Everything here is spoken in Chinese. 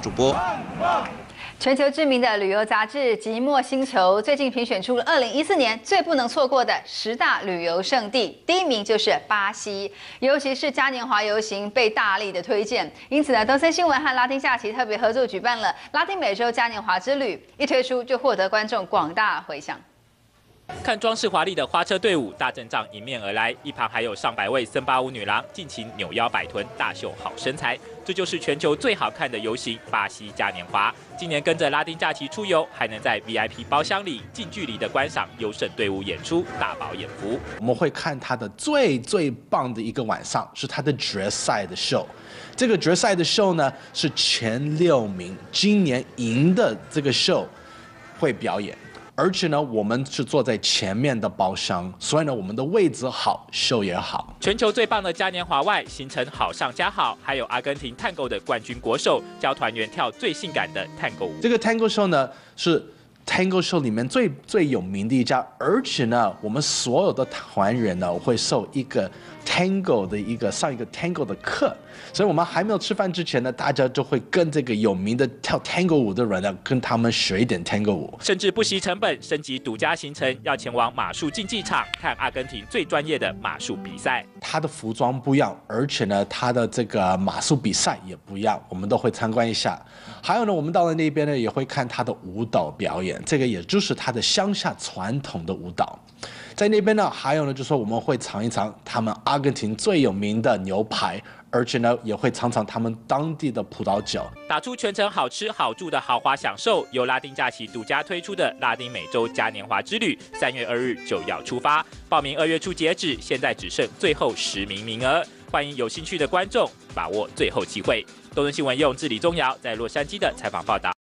主播。 全球知名的旅游杂志《寂寞星球》最近评选出了2014年最不能错过的10大旅游胜地，第1名就是巴西，尤其是嘉年华游行被大力的推荐。因此呢，东森新闻和拉丁假期特别合作举办了拉丁美洲嘉年华之旅，一推出就获得观众广大回响。 看装饰华丽的花车队伍大阵仗迎面而来，一旁还有上百位森巴舞女郎尽情扭腰摆臀，大秀好身材。这就是全球最好看的游行——巴西嘉年华。今年跟着拉丁假期出游，还能在 VIP 包厢里近距离的观赏优胜队伍演出，大饱眼福。 我们会看他的最棒的一个晚上，是他的决赛的秀。这个决赛的秀呢，是前6名今年赢的这个秀会表演。 而且呢，我们是坐在前面的包厢，所以呢，我们的位置好，秀也好。 全球最棒的嘉年华外，行程好上加好，还有阿根廷探戈的冠军国手教团员跳最性感的探戈舞。 这个 Tango Show 呢，是 Tango Show 里面最有名的一家，而且呢，我们所有的团员呢会受一个 Tango 的上一个 Tango 的课，所以我们还没有吃饭之前呢，大家就会跟这个有名的跳 Tango 舞的人呢，跟他们学一点 Tango 舞， 甚至不惜成本升级独家行程，要前往马术竞技场看阿根廷最专业的马术比赛。 他的服装不一样，而且呢，他的这个马术比赛也不一样，我们都会参观一下。还有呢，我们到了那边呢，也会看他的舞蹈表演，这个也就是他的乡下传统的舞蹈。 在那边呢，还有呢，就是说我们会尝一尝他们阿根廷最有名的牛排，而且呢，也会尝尝他们当地的葡萄酒， 打出全程好吃好住的豪华享受。由拉丁假期独家推出的拉丁美洲嘉年华之旅，3月2日就要出发，报名2月初截止，现在只剩最后10名名额，欢迎有兴趣的观众把握最后机会。东森新闻用治理宗尧在洛杉矶的采访报道。